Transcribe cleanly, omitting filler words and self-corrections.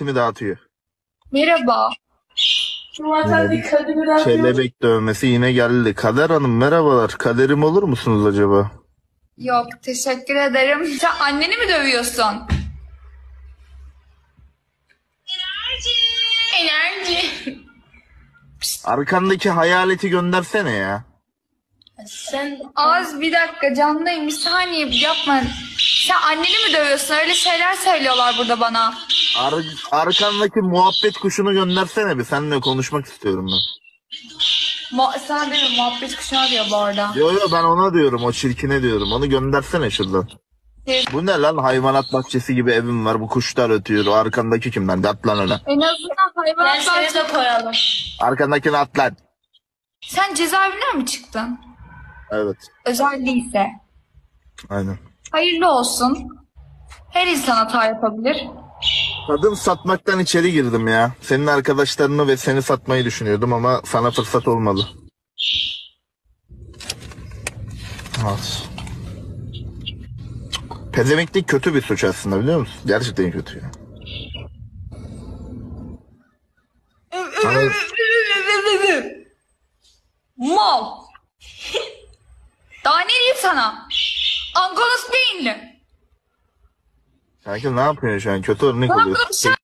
dikkatimi dağıtıyor. Merhaba. Şu an dikkatimi dağıtıyor. Kelebek dövmesi yine geldi. Kader Hanım merhabalar. Kaderim olur musunuz acaba? Yok, teşekkür ederim. Sen anneni mi dövüyorsun? Enerji. Arkandaki hayaleti göndersene ya. Sen Az bir dakika canlıyım, bir saniye yapma. Sen anneni mi dövüyorsun? Öyle şeyler söylüyorlar burada bana. Arkandaki muhabbet kuşunu göndersene bir. Seninle konuşmak istiyorum ben. Sana değil mi? Muhabbet kuşuna diyor bu arada. Yo ben ona diyorum. O çirkine diyorum. Onu göndersene şuradan. Bu ne lan? Hayvanat bahçesi gibi evim var. Bu kuşlar ötüyor. O arkandaki kim lan? At lan öyle. En azından hayvanat dersleri bahçesi. de koyalım. Arkandakini at lan. Sen cezaevinden mi çıktın? Evet. Özel değilse. Aynen. Hayırlı olsun. Her insan hata yapabilir. Kadın satmaktan içeri girdim ya. Senin arkadaşlarını ve seni satmayı düşünüyordum ama sana fırsat olmadı. Evet. Pezevenklik kötü bir suç aslında biliyor musun? Gerçekten kötü ya. Hani Mal. Daha ne diyeyim sana? Angolos beyinli. sanki ne yapıyorsun şu an? Kötü örnek Bana oluyor. konuşan